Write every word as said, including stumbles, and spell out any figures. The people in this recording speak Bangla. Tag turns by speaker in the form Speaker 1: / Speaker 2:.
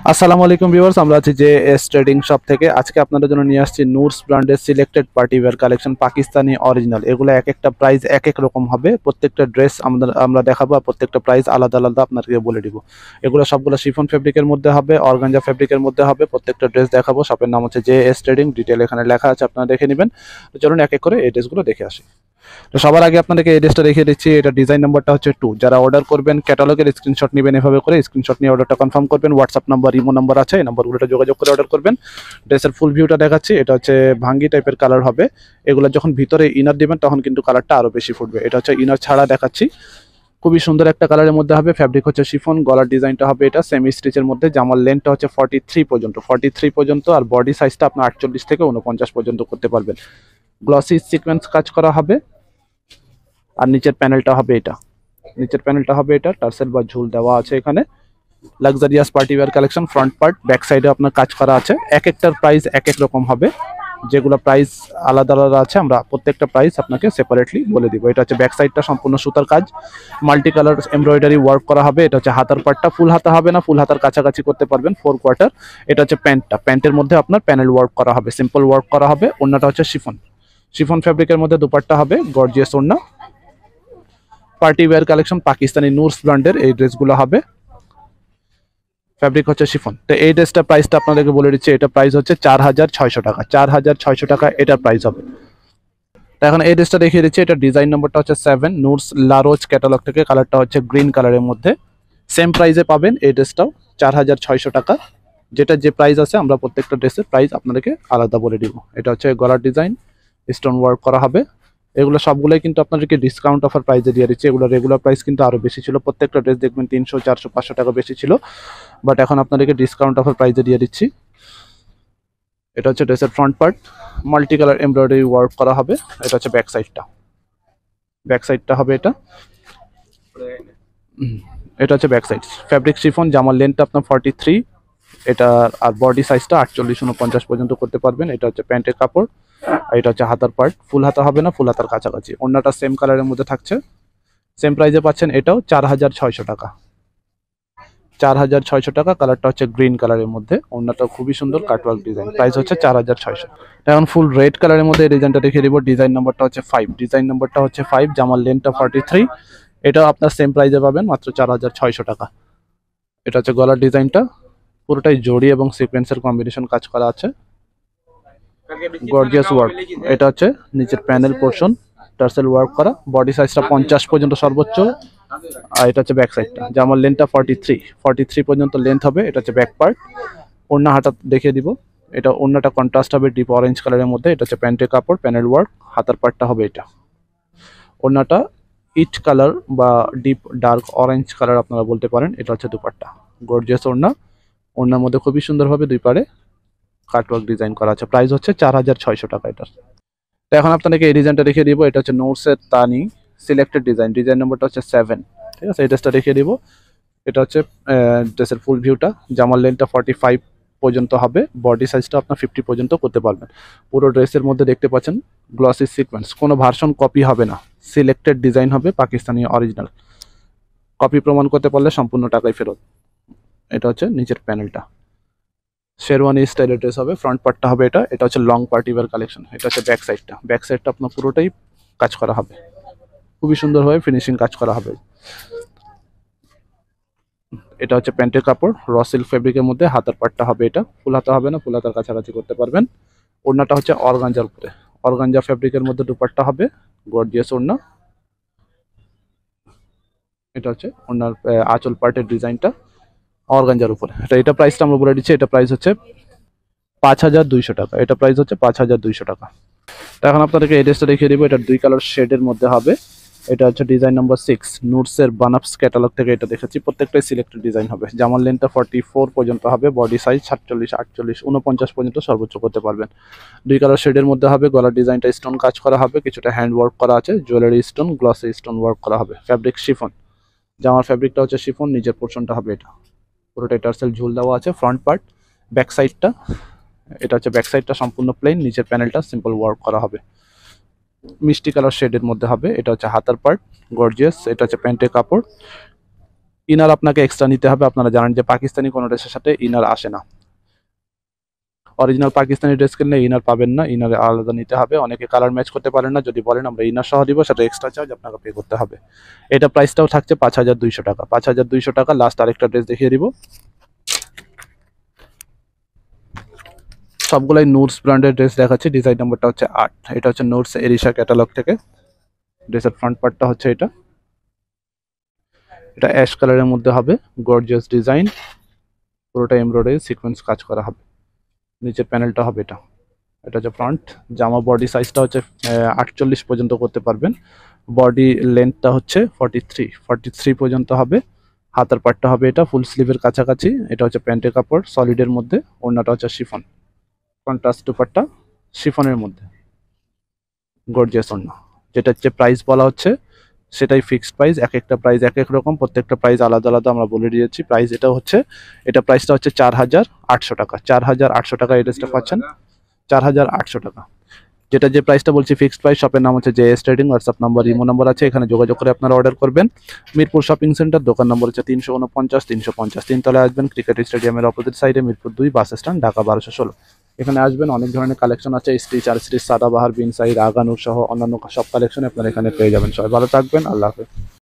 Speaker 1: আসসালামু আলাইকুম ভিউয়ার্স, আমরা আছি যে এস ট্রেডিং শপ থেকে। আজকে আপনাদের জন্য নিয়ে আসছি NoorS ব্র্যান্ডের selected party wear collection, Pakistani original. এগুলো এক একটা প্রাইস এক এক রকম হবে। প্রত্যেকটা ড্রেস আমাদের আমরা দেখাবো, আর প্রত্যেকটা প্রাইস আলাদা আলাদা আপনাদেরকে বলে দিব। এগুলো সবগুলো শিফন ফেব্রিকের মধ্যে হবে, অর্গানজা ফেব্রিকের মধ্যে হবে। প্রত্যেকটা ড্রেস দেখাবো। শপের নাম হচ্ছে যে এস ট্রেডিং, ডিটেল এখানে লেখা আছে, আপনারা দেখে নেবেন। তো চলুন এক এক করে এই ড্রেসগুলো দেখে আসি। তো সবার আগে আপনাদেরকে এই ড্রেসটা দেখিয়ে দিচ্ছি। এটা ডিজাইন নাম্বারটা হচ্ছে টু। যারা অর্ডার করবেন ক্যাটালগের স্ক্রিনশট নেবেন, এভাবে করে স্ক্রিনশট নিয়ে অর্ডারটা কনফার্ম করবেন। হোয়াটসঅ্যাপ নাম্বার, ইমো নাম্বার আছে, এই নাম্বারগুলোতে যোগাযোগ করে অর্ডার করবেন। ড্রেসের ফুল ভিউটা দেখাচ্ছি। এটা হচ্ছে ভাঙ্গি টাইপের কালার হবে। এগুলো যখন ভিতরে ইনার দিবেন তখন কিন্তু কালারটা আরো বেশি ফুটবে। এটা হচ্ছে ইনার ছাড়া দেখাচ্ছি। খুবই সুন্দর একটা কালারের মধ্যে হবে। ফ্যাব্রিক হচ্ছে শিফন। গলার ডিজাইনটা হবে এটা সেমি স্টিচের মধ্যে। জামার লেন্থটা হচ্ছে ফর্টি থ্রি পর্যন্ত ফর্টি থ্রি পর্যন্ত আর বডি সাইজটা আপনার আটচল্লিশ থেকে উনপঞ্চাশ পর্যন্ত করতে পারবেন। গ্লসি সিকোয়েন্স কাজ করা হবে। আর নিচের প্যানেলটা হবে এটা নিচের প্যানেলটা হবে এটা টার্সেল বা ঝুল দেওয়া আছে এখানে। Luxurious party wear collection. Front part, back সাইডে আপনার কাজ করা আছে। এক একটার প্রাইস এক এক রকম হবে। যেগুলো প্রাইস আলাদা আলাদা আছে আমরা প্রত্যেকটা প্রাইস আপনাকে সেপারেটলি বলে দিব। এটা হচ্ছে ব্যাক সাইডটা সম্পূর্ণ সুতার কাজ, মাল্টি কালার এমব্রয়ডারি ওয়ার্ক করা হবে। এটা হচ্ছে হাতার পার্টটা, ফুল হাতা হবে না, ফুল হাতার কাছাকাছি করতে পারবেন, ফোর কোয়ার্টার। এটা হচ্ছে প্যান্টটা, প্যান্টের মধ্যে আপনার প্যানেল ওয়ার্ক করা হবে, সিম্পল ওয়ার্ক করা হবে। ওড়নাটা হচ্ছে শিফন শিফন ফ্যাব্রিকের মধ্যে দুপাট্টা হবে, গর্জিয়াস ওড়না। Party wear collection, Pakistani NoorS ব্র্যান্ডের এই ড্রেসগুলো হবে। ফ্যাব্রিক হচ্ছে শিফন। তো এই ড্রেসটা প্রাইসটা আপনাদেরকে বলে দিচ্ছি। এটা প্রাইস হচ্ছে চার হাজার ছয়শো টাকা চার হাজার ছয়শো টাকা এটার প্রাইস হবে। তো এখন এই ড্রেসটা দেখিয়ে দিচ্ছি। এটা ডিজাইন নম্বরটা হচ্ছে সেভেন, NoorS লারোজ ক্যাটালগ থেকে। কালারটা হচ্ছে গ্রিন কালারের মধ্যে। সেম প্রাইসে পাবেন এই ড্রেসটাও, চার হাজার ছয়শো টাকা। যেটা যে প্রাইস আছে আমরা প্রত্যেকটা ড্রেসের প্রাইস আপনাদেরকে আলাদা বলে দিব। এটা হচ্ছে গলার ডিজাইন, স্টোন ওয়ার্ক করা হবে। এগুলো সবগুলোই কিন্তু আপনাদেরকে ডিসকাউন্ট অফার প্রাইসে দিয়ে দিচ্ছে। এগুলো রেগুলার প্রাইস কিন্তু আরো বেশি ছিল। প্রত্যেকটা ড্রেস দেখবেন তিনশো চারশো পাঁচশো টাকা বেশি ছিল, বাট এখন আপনাদেরকে ডিসকাউন্ট অফার প্রাইসে দিয়ে দিচ্ছি। এটা হচ্ছে ড্রেসের front part, multi colour embroidery work করা হবে। এটা হচ্ছে ব্যাক সাইডটা ব্যাক সাইডটা হবে এটা এটা হচ্ছে ব্যাক সাইড। ফ্যাব্রিক শিফন, জামার লেন্থটা আপনার ফর্টি থ্রি। এটা আর বডি সাইজটা আটচল্লিশ উনপঞ্চাশ পর্যন্ত করতে পারবেন। এটা হচ্ছে প্যান্টের কাপড়, আর এটা হচ্ছে হাতার পার্ট। ফুল হাতা হবে না, ফুল হাতার কাছাকাছি। ওড়নাটা সেম কালারের মধ্যে থাকছে, সেম প্রাইসে পাচ্ছেন। এটাও চার হাজার ছয়শো টাকা চার হাজার ছয়শো টাকা। কালারটা হচ্ছে গ্রিন কালারের মধ্যে। ওড়নাটা খুবই সুন্দর, কাটওয়ার্ক ডিজাইন। প্রাইস হচ্ছে চার হাজার ছয়শো। এখন ফুল রেড কালারের মধ্যে এই ডিজাইনটা দেখিয়ে দিব। ডিজাইন নাম্বারটা হচ্ছে ফাইভ ডিজাইন নাম্বারটা হচ্ছে ফাইভ। জামার লেন্থটা ফর্টি থ্রি। এটাও আপনার সেম প্রাইসে পাবেন, মাত্র চার হাজার ছয়শো টাকা। এটা হচ্ছে গলার ডিজাইনটা, পুরোটাই জড়ি এবং সিকোয়েন্সের কম্বিনেশন কাজ করা আছে, গর্জিয়াস ওয়ার্ক। এটা হচ্ছে নিচের প্যানেল পোর্শন, টার্সেল ওয়ার্ক করা। বডি সাইজটা পঞ্চাশ পর্যন্ত সর্বোচ্চ। আর এটা হচ্ছে ব্যাক সাইডটা। জামার লেন্থটা ফর্টি থ্রি ফর্টি থ্রি পর্যন্ত লেন্থ হবে। এটা হচ্ছে ব্যাক পার্ট। ওড়না হাতা দেখিয়ে দিব। এটা ওড়নাটা কন্ট্রাস্ট হবে ডিপ অরেঞ্জ কালারের মধ্যে। এটা হচ্ছে প্যান্টের কাপড়, প্যানেল ওয়ার্ক। হাতার পার্টটা হবে এটা। ওড়নাটা ইট কালার বা ডিপ ডার্ক অরেঞ্জ কালার আপনারা বলতে পারেন। এটা হচ্ছে দুপাট্টা, গর্জিয়াস ওড়না। ওড়নার মধ্যে খুবই সুন্দরভাবে দুই পারে কাটওয়ার্ক ডিজাইন করা আছে। প্রাইস হচ্ছে চার হাজার ছয়শো টাকা এটার। তো এখন আপনাদেরকে এই ডিজাইনটা দেখিয়ে দিব। এটা হচ্ছে NoorS এর তানি সিলেক্টেড ডিজাইন। ডিজাইন নম্বরটা হচ্ছে সেভেন, ঠিক আছে। এই ড্রেসটা দেখিয়ে দিব। এটা হচ্ছে ড্রেসের ফুল ভিউটা। জামার লেন্থটা ফর্টি ফাইভ পর্যন্ত হবে। বডি সাইজটা আপনার ফিফটি পর্যন্ত করতে পারবেন। পুরো ড্রেসের মধ্যে দেখতে পাচ্ছেন গ্লসি সিকোয়েন্স, কোনো ভার্সন কপি হবে না, সিলেক্টেড ডিজাইন হবে, পাকিস্তানি অরিজিনাল। কপি প্রমাণ করতে পারলে সম্পূর্ণ টাকাই ফেরত। এটা হচ্ছে নিচের প্যানেলটা, শেরওয়ানি স্টাইলের ড্রেস হবে। ফ্রন্ট পার্টটা হবে এটা। এটা হচ্ছে লং পার্টি ওয়্যার কালেকশন। এটা হচ্ছে ব্যাক সাইডটা ব্যাক সাইডটা আপনার পুরোটাই কাজ করা হবে, খুবই সুন্দরভাবে ফিনিশিং কাজ করা হবে। এটা হচ্ছে প্যান্টের কাপড়, র সিল্ক ফেব্রিকের মধ্যে। হাতার পার্টটা হবে এটা। ফুল হাতা হবে না, ফুল হাতার কাছাকাছি করতে পারবেন। ওড়নাটা হচ্ছে অর্গানজার উপরে, অর্গানজা ফেব্রিকের মধ্যে দুপাট্টা হবে, গর্জিয়াস ওড়না। এটা হচ্ছে ওড়নার আঁচল পার্টের ডিজাইনটা অর্গানজার উপরে। এটা এটা প্রাইসটা আমরা বলে দিচ্ছি। এটা প্রাইস হচ্ছে পাঁচ হাজার দুইশো টাকা এটা প্রাইস হচ্ছে পাঁচ হাজার দুইশো টাকা। তো এখন আপনাদেরকে এই ড্রেসটা দেখিয়ে দিব। এটা দুই কালার শেডের মধ্যে হবে। এটা হচ্ছে ডিজাইন নাম্বার সিক্স, NoorS এর বানাপস ক্যাটালগ থেকে এটা দেখেছি। প্রত্যেকটাই সিলেক্টেড ডিজাইন হবে। জামার লেন্থটা ফর্টি ফোর পর্যন্ত হবে। বডি সাইজ সাতচল্লিশ আটচল্লিশ উনপঞ্চাশ পর্যন্ত সর্বোচ্চ করতে পারবেন। দুই কালার শেডের মধ্যে হবে। গলার ডিজাইনটা স্টোন কাজ করা হবে, কিছুটা হ্যান্ড ওয়ার্ক করা আছে, jewellery stone, glossy stone work করা হবে। ফ্যাব্রিক শিফন, জামার ফ্যাব্রিকটা হচ্ছে শিফন। নিজের পোর্শনটা হবে এটা, পুরোটা টার্সেল ঝুল দেওয়া আছে। ফ্রন্ট পার্ট, ব্যাক সাইডটা এটা হচ্ছে ব্যাক সাইডটা সম্পূর্ণ প্লেন। নিচের প্যানেলটা সিম্পল ওয়ার্ক করা হবে, মিষ্টি কালার শেডের মধ্যে হবে। এটা হচ্ছে হাতার পার্ট, গর্জিয়াস। এটা হচ্ছে প্যান্টের কাপড়। ইনার আপনাকে এক্সট্রা নিতে হবে। আপনারা জানেন যে পাকিস্তানি কোনো ড্রেসের সাথে ইনার আসে না। অরিজিনাল পাকিস্তানি ড্রেস কিনলে ইনার পাবেন না, ইনার আলাদা নিতে হবে। অনেকে কালার ম্যাচ করতে পারেন না, যদি বলেন আমরা ইনার সহ দিব সেটা এক্সট্রা চার্জ আপনাকে পে করতে হবে। এটা প্রাইসটাও থাকছে পাঁচ হাজার দুইশো টাকা। পাঁচ হাজার দুইশো টাকা। লাস্ট আরেকটা ড্রেস দেখিয়ে দিব। সবগুলাই নোরস ব্র্যান্ডের ড্রেস দেখাচ্ছি। ডিজাইন নাম্বারটা হচ্ছে আট। এটা হচ্ছে নোরস এরিশা ক্যাটালগ থেকে। ড্রেসের ফ্রন্ট পার্টটা হচ্ছে এটা। এটা অ্যাশ কালারের মধ্যে হবে, গর্জিয়াস ডিজাইন, পুরোটা এমব্রয়ডারি সিকোয়েন্স কাজ করা হবে। নিচের প্যানেলটা হবে এটা। এটা হচ্ছে ফ্রন্ট। জামা বডি সাইজটা হচ্ছে আটচল্লিশ পর্যন্ত করতে পারবেন। বডি লেন্থটা হচ্ছে ফর্টি থ্রি ফর্টি থ্রি পর্যন্ত হবে। হাতার পাটটা হবে এটা ফুল স্লিভের কাছাকাছি। এটা হচ্ছে প্যান্টের কাপড় সলিডের মধ্যে। ওড়নাটা হচ্ছে শিফন, কন্ট্রাস্ট দুপাট্টা শিফনের মধ্যে, গর্জিয়াস ওড়না। যেটা হচ্ছে প্রাইস বলা হচ্ছে সেটাই ফিক্সড প্রাইস। এক একটা প্রাইস এক এক রকম, প্রত্যেকটা প্রাইস আলাদা আলাদা আমরা বলে দিয়েছি। প্রাইস এটা হচ্ছে, এটা প্রাইসটা হচ্ছে চার হাজার আটশো টাকা। চার হাজার আটশো টাকা এই ড্রেসটা পাচ্ছেন, চার হাজার আটশো টাকা। যেটা যে প্রাইসটা বলছি ফিক্সড প্রাইস। শপের নাম হচ্ছে J S trading. WhatsApp number, imo number আছে, এখানে যোগাযোগ করে আপনারা অর্ডার করবেন। মিরপুর শপিং সেন্টার, দোকান নম্বর হচ্ছে তিনশো উনপঞ্চাশ তিনশো পঞ্চাশ। তিনতলায় আসবেন, ক্রিকেট স্টেডিয়ামের অপোজিট সাইডে, মিরপুর দুই বাস স্ট্যান্ড, ঢাকা বারোশো ষোলো। এখানে আসবেন, অনেক ধরনের কালেকশন আছে, স্টিচ আর স্টিচ, সাদাবাহার, বিন সাইড, আগানুর সহ অন্যান্য সব কালেকশন আপনারা এখানে পেয়ে যাবেন। সবাই ভালো থাকবেন, আল্লাহ হাফেজ।